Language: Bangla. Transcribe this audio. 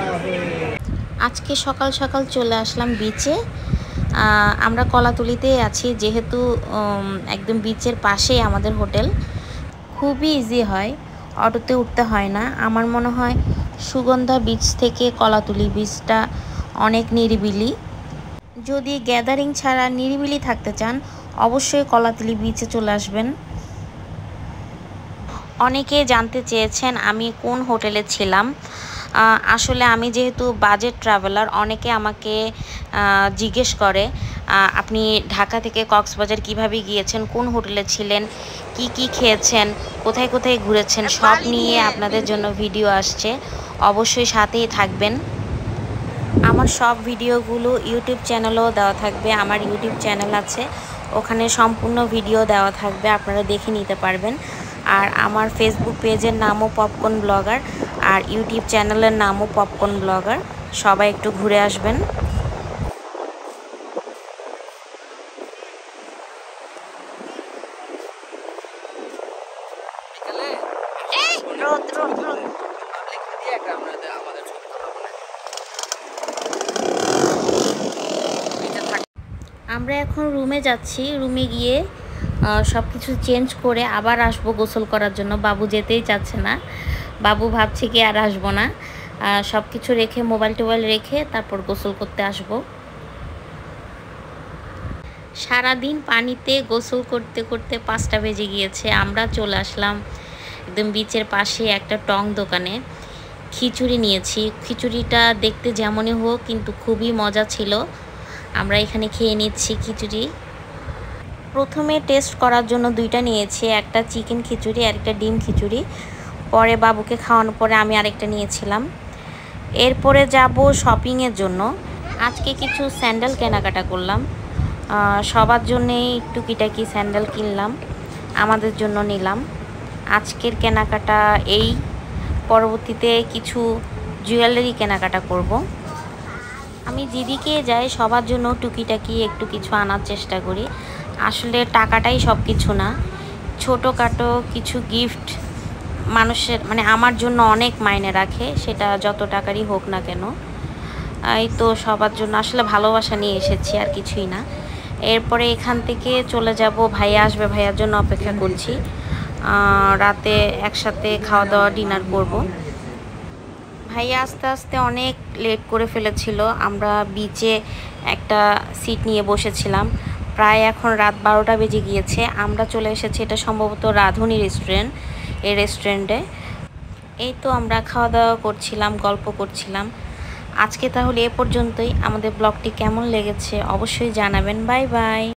আজকে সকাল সকাল চলে আসলাম বিচে। আমরা কলাতলিতেই আছি, যেহেতু একদম বিচের পাশেই আমাদের হোটেল। খুবই ইজি হয়, অটোতে উঠতে হয় না। আমার মনে হয় সুগন্ধা বিচ থেকে কলাতলি বিচটা অনেক নিরিবিলি। যদি গ্যাদারিং ছাড়া নিরিবিলি থাকতে চান, অবশ্যই কলাতলি বিচে চলে আসবেন। অনেকে জানতে চেয়েছেন আমি কোন হোটেলে ছিলাম। আসলে আমি যেহেতু বাজেট ট্রাভেলার, অনেকে আমাকে জিজ্ঞেস করে আপনি ঢাকা থেকে কক্সবাজার কিভাবে গিয়েছেন, কোন হোটেলে ছিলেন, কি কি খেয়েছেন, কোথায় কোথায় ঘুরেছেন, সব নিয়ে আপনাদের জন্য ভিডিও আসছে। অবশ্যই সাথেই থাকবেন। আমার সব ভিডিওগুলো ইউটিউব চ্যানেলেও দেওয়া থাকবে। আমার ইউটিউব চ্যানেল আছে, ওখানে সম্পূর্ণ ভিডিও দেওয়া থাকবে, আপনারা দেখে নিতে পারবেন। আর আমার ফেসবুক পেজের নামও পপকর্ন ব্লগার, আর ইউটিউব চ্যানেলের নামও পপকর্ন ব্লগার। সবাই একটু ঘুরে আসবেন। আমরা এখন রুমে যাচ্ছি। রুমে গিয়ে সব কিছু চেঞ্জ করে আবার আসবো গোসল করার জন্য। বাবু যেতেই চাচ্ছে না, বাবু ভাবছে কি আর আসবো না। সব কিছু রেখে, মোবাইল টোবাইল রেখে তারপর গোসল করতে আসবো। সারাদিন পানিতে গোসল করতে করতে 5টা বেজে গিয়েছে। আমরা চলে আসলাম একদম বিচের পাশে একটা টং দোকানে। খিচুড়ি নিয়েছি। খিচুড়িটা দেখতে যেমনই হোক কিন্তু খুবই মজা ছিল। আমরা এখানে খেয়ে নিচ্ছি খিচুড়ি। প্রথমে টেস্ট করার জন্য 2টা নিয়েছি, একটা চিকেন খিচুড়ি আর একটা ডিম খিচুড়ি। পরে বাবুকে খাওয়ানোর পরে আমি আরেকটা নিয়েছিলাম। এরপরে যাব শপিংয়ের জন্য। আজকে কিছু স্যান্ডেল কেনাকাটা করলাম। সবার জন্যেই টুকিটাকি স্যান্ডেল কিনলাম, আমাদের জন্য নিলাম। আজকের কেনাকাটা এই। পরবর্তীতে কিছু জুয়েলারি কেনাকাটা করব। আমি যেদিকে যাই সবার জন্য টুকিটাকি একটু কিছু আনার চেষ্টা করি। আসলে টাকাটাই সব কিছু না, ছোটোখাটো কিছু গিফট মানুষের আমার জন্য অনেক মাইনে রাখে, সেটা যত টাকারই হোক না কেন। এই তো সবার জন্য আসলে ভালোবাসা নিয়ে এসেছি, আর কিছুই না। এরপরে এখান থেকে চলে যাব, ভাইয়া আসবে, ভাইয়ার জন্য অপেক্ষা করছি। রাতে একসাথে খাওয়া দাওয়া ডিনার করব। ভাইয়া আস্তে আস্তে অনেক লেট করে ফেলেছিল। আমরা বিচে একটা সিট নিয়ে বসেছিলাম। প্রায় এখন রাত 12টা বেজে গিয়েছে। আমরা চলে এসেছি, এটা সম্ভবত রাঁধুনি রেস্টুরেন্ট। এই রেস্টুরেন্টে এই তো আমরা খাওয়া দাওয়া করছিলাম, গল্প করছিলাম। আজকে তাহলে এ পর্যন্তই। আমাদের ব্লগটি কেমন লেগেছে অবশ্যই জানাবেন। Bye by.